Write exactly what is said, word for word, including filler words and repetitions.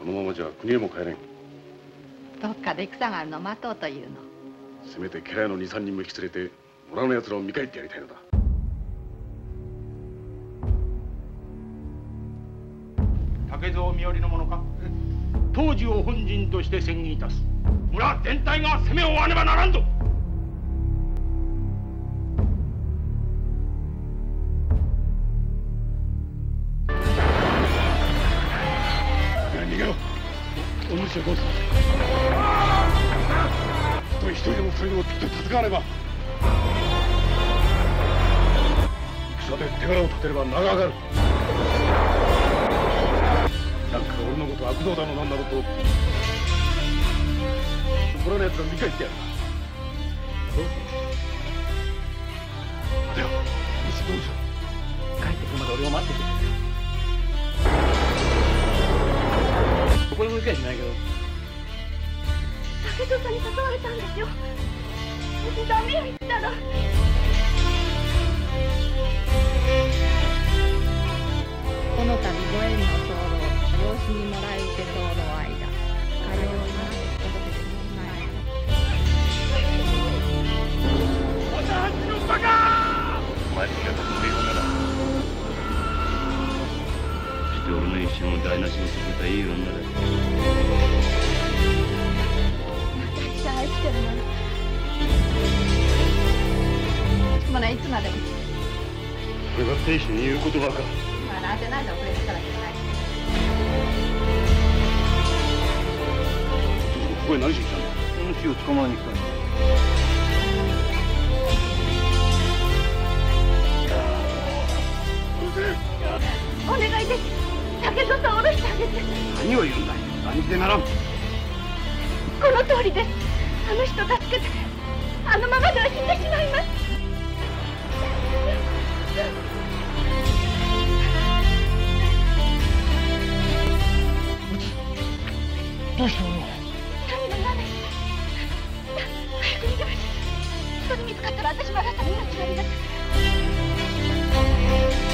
このままじゃ国へも帰れん。 どっかで戦があるの待とうというの。 せめて家来の二三人も引き連れて村の奴らを見返ってやりたいのだ。 竹蔵身寄りの者か。当時を本陣として宣言いたす。村全体が攻めを追わねばならんぞ。 逃げろ。お主はどうする。一人一人でも二人でもきっと戦わねば。戦で手柄を立てれば名が上がる。なんか俺のこと悪道だのなんだろうと村のやつら見返ってやるな。待てよ。お主どうする。 帰ってくるまで俺を待ってて。どこにも行けやしないけど。 竹蔵さんに誘われたんですよ。私ダメよ言ったら。 この度ご縁の灯籠養子にもらえて灯籠間かように届けてしまいおたちのバカ。 お前にやったという女だ。 そして俺の一生を台無しにさせたいい女だ。 私が愛してるのに。 もういつまでもこれが亭主に言う言葉か。 まあなんてなんで遅れてからじゃない。 ここへ何しに来たんだ。 主を捕まえに来たんだ。 お願いです。竹蔵さんを下ろしてあげて。 何を言うんだい。何してならん。 この通りです。あの人助けて。あのままでは死んでしまいます。 どうしたの。 何が何。早く逃げましょう。人に見つかったら私もあなたの命があります。